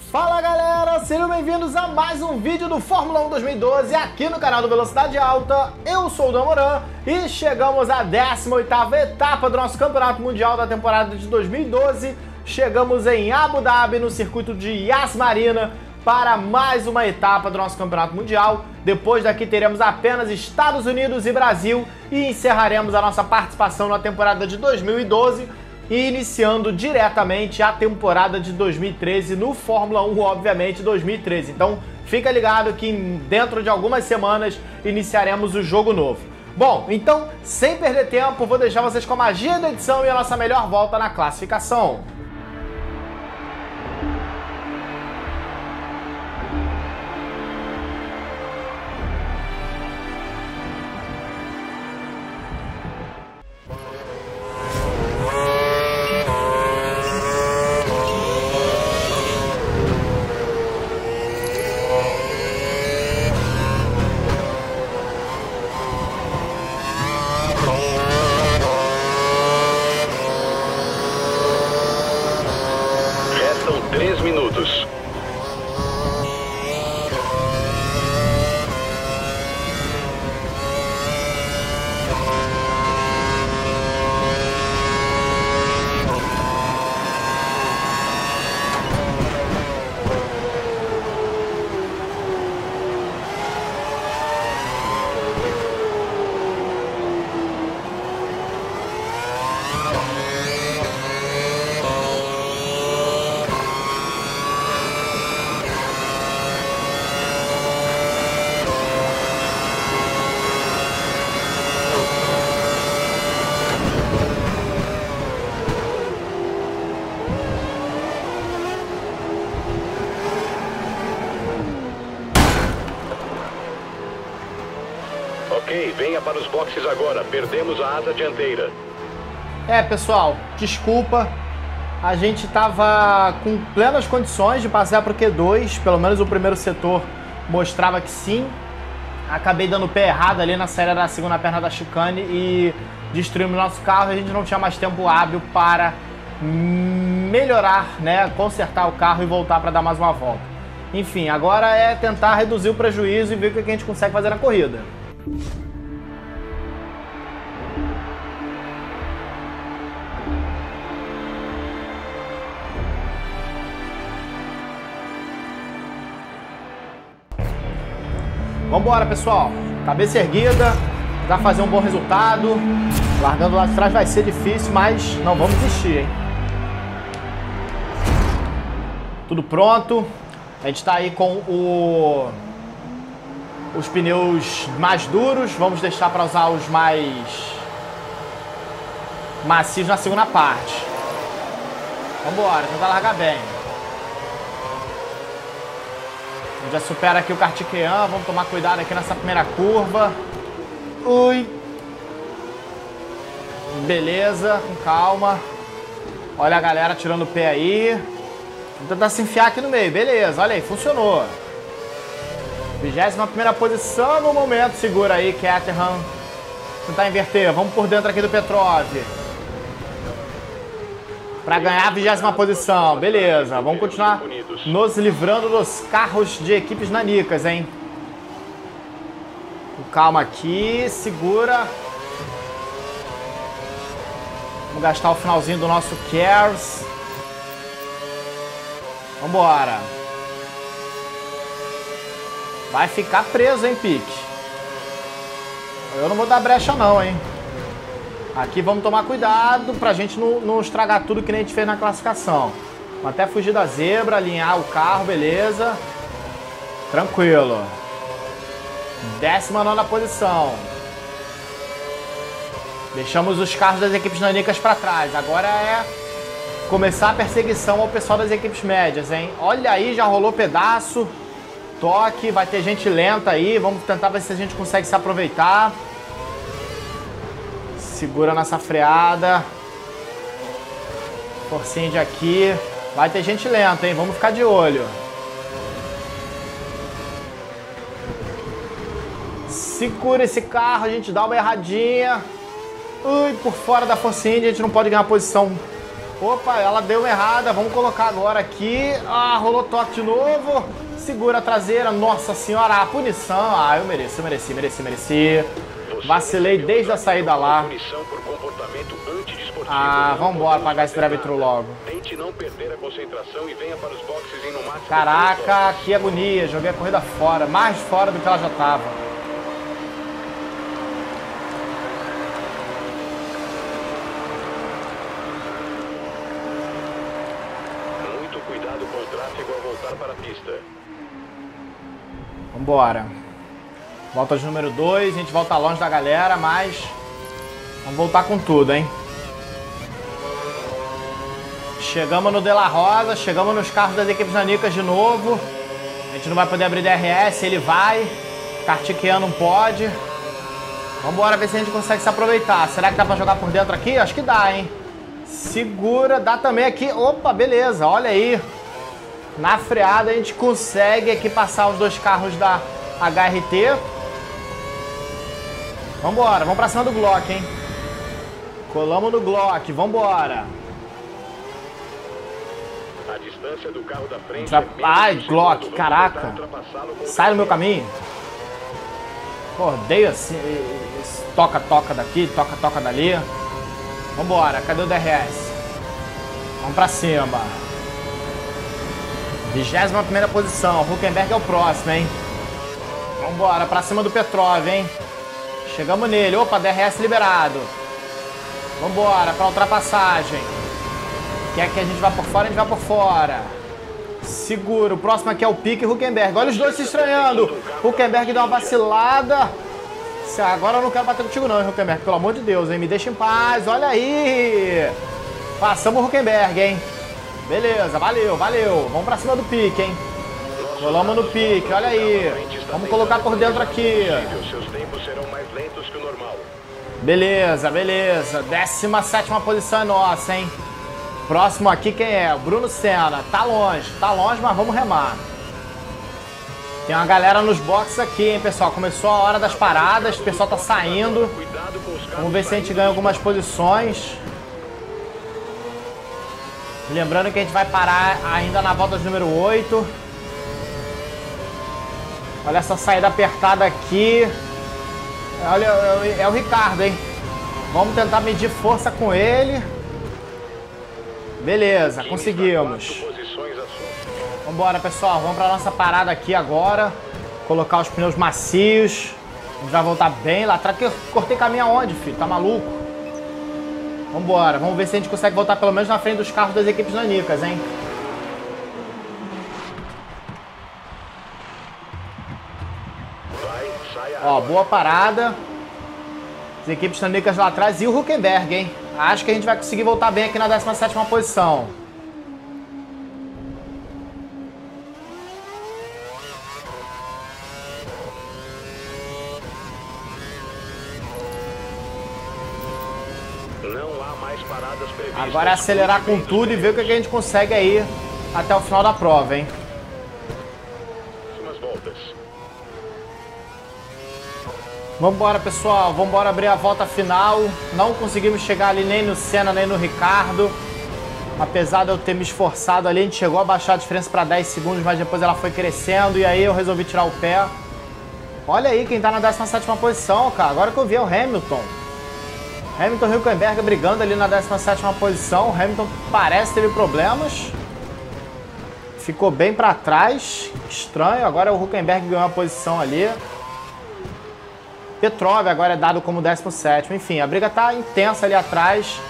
Fala galera, sejam bem-vindos a mais um vídeo do Fórmula 1 2012 aqui no canal do Velocidade Alta. Eu sou o Damoran e chegamos à 18ª etapa do nosso Campeonato Mundial da temporada de 2012. Chegamos em Abu Dhabi, no circuito de Yas Marina, para mais uma etapa do nosso Campeonato Mundial. Depois daqui teremos apenas Estados Unidos e Brasil e encerraremos a nossa participação na temporada de 2012. E iniciando diretamente a temporada de 2013 no Fórmula 1, obviamente, 2013. Então, fica ligado que dentro de algumas semanas iniciaremos o jogo novo. Bom, então, sem perder tempo, vou deixar vocês com a magia da edição e a nossa melhor volta na classificação. Restam 3 minutos. Ok, venha para os boxes agora. Perdemos a asa dianteira. Pessoal, desculpa. A gente tava com plenas condições de passar para o Q2. Pelo menos o primeiro setor mostrava que sim. Acabei dando o pé errado ali na saída da segunda perna da chicane e destruímos nosso carro. A gente não tinha mais tempo hábil para melhorar, né, consertar o carro e voltar para dar mais uma volta. Enfim, agora é tentar reduzir o prejuízo e ver o que a gente consegue fazer na corrida. Vambora, pessoal. Cabeça erguida, para fazer um bom resultado. Largando lá de trás vai ser difícil, mas não vamos desistir, hein? Tudo pronto. A gente está aí com os pneus mais duros. Vamos deixar para usar os mais macios na segunda parte. Vambora, tentar largar bem. Já supera aqui o Kartikeyan, vamos tomar cuidado aqui nessa primeira curva. Ui. Beleza, com calma. Olha a galera tirando o pé aí. Vamos tentar se enfiar aqui no meio, beleza, olha aí, funcionou. 21ª posição no momento, segura aí, Caterham. Tentar inverter, vamos por dentro aqui do Petrov. Para ganhar a 20ª posição, beleza. Vamos continuar nos livrando dos carros de equipes nanicas, hein? Com calma aqui, segura. Vamos gastar o finalzinho do nosso Cares. Vambora. Vai ficar preso, hein, Pique? Eu não vou dar brecha não, hein? Aqui vamos tomar cuidado pra gente não estragar tudo que nem a gente fez na classificação. Vamos até fugir da zebra, alinhar o carro, beleza. Tranquilo. 19ª posição. Deixamos os carros das equipes nanicas pra trás. Agora é começar a perseguição ao pessoal das equipes médias, hein? Olha aí, já rolou pedaço. Toque, vai ter gente lenta aí. Vamos tentar ver se a gente consegue se aproveitar. Segura nessa freada. Forcinha de aqui. Vai ter gente lenta, hein? Vamos ficar de olho. Segura esse carro, a gente dá uma erradinha. Ui, por fora da forcinha, a gente não pode ganhar posição Opa, ela deu errada. Vamos colocar agora aqui. Ah, rolou toque de novo. Segura a traseira. Nossa senhora, a punição. Ah, eu mereci. Vacilei desde a saída lá. Ah, vambora pagar esse drive-thru logo. Tente não perder a concentração e venha para os boxes em no máximo. Caraca, que agonia. Joguei a corrida fora. Mais fora do que ela já tava. Muito cuidado com o tráfego ao voltar para a pista. Vambora. Volta de número 2. A gente volta longe da galera, mas vamos voltar com tudo, hein? Chegamos no De La Rosa, chegamos nos carros das equipes nanicas de novo. A gente não vai poder abrir DRS, ele vai. Kartikeyan não pode. Vambora ver se a gente consegue se aproveitar. Será que dá pra jogar por dentro aqui? Acho que dá, hein? Segura, dá também aqui. Opa, beleza, olha aí. Na freada a gente consegue aqui passar os dois carros da HRT. Vambora, vamos pra cima do Glock, hein? Colamos no Glock, vambora. A distância do carro da frente Ai, Glock, caraca. Sai do meu caminho. Pô, odeio assim. Toca daqui, toca dali. Vambora, cadê o DRS? Vamos pra cima. 21ª posição. Hülkenberg é o próximo, hein? Vambora, pra cima do Petrov, hein? Chegamos nele. Opa, DRS liberado. Vambora, pra ultrapassagem. Quer que a gente vá por fora, a gente vai por fora. Seguro. O próximo aqui é o Pique e o Hülkenberg. Olha os dois se estranhando. Hülkenberg deu uma vacilada. Agora eu não quero bater contigo não, Hülkenberg. Pelo amor de Deus, hein? Me deixa em paz. Olha aí. Passamos o Hülkenberg, hein? Beleza, valeu. Vamos pra cima do Pique, hein? Colamos no Pique, olha aí. Vamos colocar por dentro aqui. Seus tempos serão mais lentos que o normal. Beleza. 17ª posição é nossa, hein? Próximo aqui quem é? O Bruno Senna. Tá longe, mas vamos remar. Tem uma galera nos boxes aqui, hein, pessoal? Começou a hora das paradas, o pessoal tá saindo. Vamos ver se a gente ganha algumas posições. Lembrando que a gente vai parar ainda na volta de número 8. Olha essa saída apertada aqui. Olha, é o Ricardo, hein? Vamos tentar medir força com ele. Beleza, conseguimos. Vambora, pessoal. Vamos pra nossa parada aqui agora. Colocar os pneus macios. A gente vai voltar bem lá atrás. Eu cortei caminho aonde, filho? Tá maluco? Vambora. Vamos ver se a gente consegue voltar pelo menos na frente dos carros das equipes nanicas, hein? Ó, boa parada. As equipes nanicas lá atrás e o Hülkenberg, hein? Acho que a gente vai conseguir voltar bem aqui na 17ª posição. Não há mais paradas previstas. Agora é acelerar com tudo e ver o que a gente consegue aí até o final da prova, hein? Umas voltas. Vambora, pessoal. Vambora abrir a volta final. Não conseguimos chegar ali nem no Senna, nem no Ricardo. Apesar de eu ter me esforçado ali, a gente chegou a baixar a diferença para 10 segundos, mas depois ela foi crescendo e aí eu resolvi tirar o pé. Olha aí quem tá na 17ª posição, cara. Agora que eu vi é o Hamilton. Hamilton e Hülkenberg brigando ali na 17ª posição. O Hamilton parece que teve problemas. Ficou bem para trás. Estranho. Agora o Hülkenberg ganhou a posição ali. Petrov agora é dado como 17º. Enfim, a briga tá intensa ali atrás.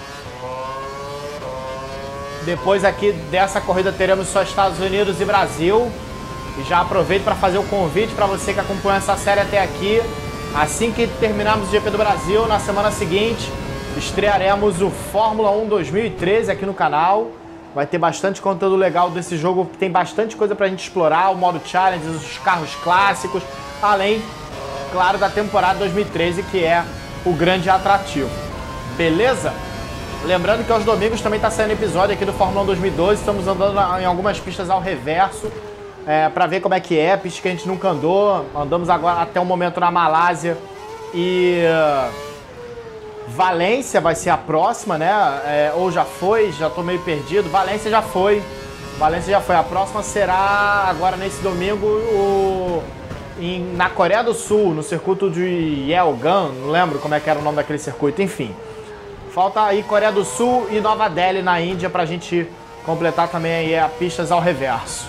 Depois aqui dessa corrida teremos só Estados Unidos e Brasil. E já aproveito para fazer o convite para você que acompanha essa série até aqui. Assim que terminarmos o GP do Brasil, na semana seguinte, estrearemos o Fórmula 1 2013 aqui no canal. Vai ter bastante conteúdo legal desse jogo, tem bastante coisa pra gente explorar, o modo Challenge, os carros clássicos, além, claro, da temporada 2013, que é o grande atrativo. Beleza? Lembrando que aos domingos também está saindo episódio aqui do Fórmula 1 2012, estamos andando em algumas pistas ao reverso, para ver como é que é, pista que a gente nunca andou. Andamos agora até o momento na Malásia e Valência vai ser a próxima, né? Ou já foi, já tô meio perdido. Valência já foi. A próxima será agora nesse domingo na Coreia do Sul, no circuito de Yeogan. Não lembro como é que era o nome daquele circuito, enfim. Falta aí Coreia do Sul e Nova Delhi na Índia pra gente completar também aí a pistas ao reverso.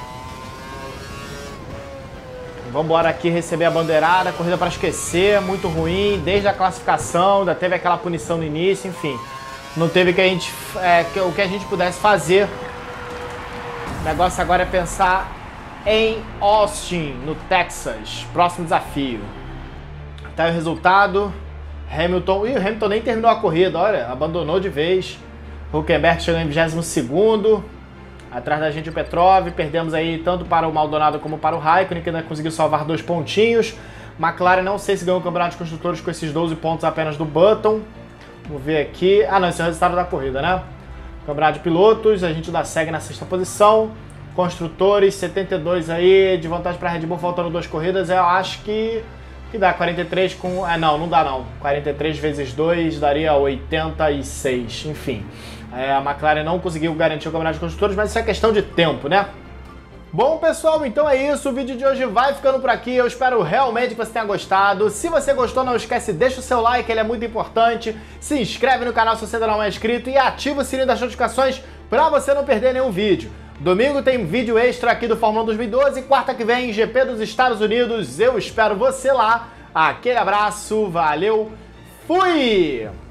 Vamos embora aqui receber a bandeirada, corrida para esquecer, muito ruim, desde a classificação, ainda teve aquela punição no início, enfim. Não teve o que a gente pudesse fazer. O negócio agora é pensar em Austin, no Texas. Próximo desafio. Tá aí o resultado. Hamilton nem terminou a corrida, olha, abandonou de vez. Hülkenberg chegou em 22º. Atrás da gente o Petrov, perdemos aí tanto para o Maldonado como para o Raikkonen, que ainda conseguiu salvar 2 pontinhos. McLaren não sei se ganhou o Campeonato de Construtores com esses 12 pontos apenas do Button. Vamos ver aqui. Ah não, esse é o resultado da corrida, né? Campeonato de Pilotos, a gente ainda segue na 6ª posição. Construtores, 72 aí, de vantagem para a Red Bull, faltando 2 corridas. Eu acho que dá 43 com... não dá não. 43 vezes 2 daria 86, enfim. A McLaren não conseguiu garantir o Campeonato de Construtores, mas isso é questão de tempo, né? Bom, pessoal, então é isso. O vídeo de hoje vai ficando por aqui. Eu espero realmente que você tenha gostado. Se você gostou, não esquece, deixa o seu like, ele é muito importante. Se inscreve no canal se você ainda não é inscrito e ativa o sininho das notificações para você não perder nenhum vídeo. Domingo tem vídeo extra aqui do Fórmula 1 2012 e quarta que vem, GP dos Estados Unidos. Eu espero você lá. Aquele abraço, valeu, fui!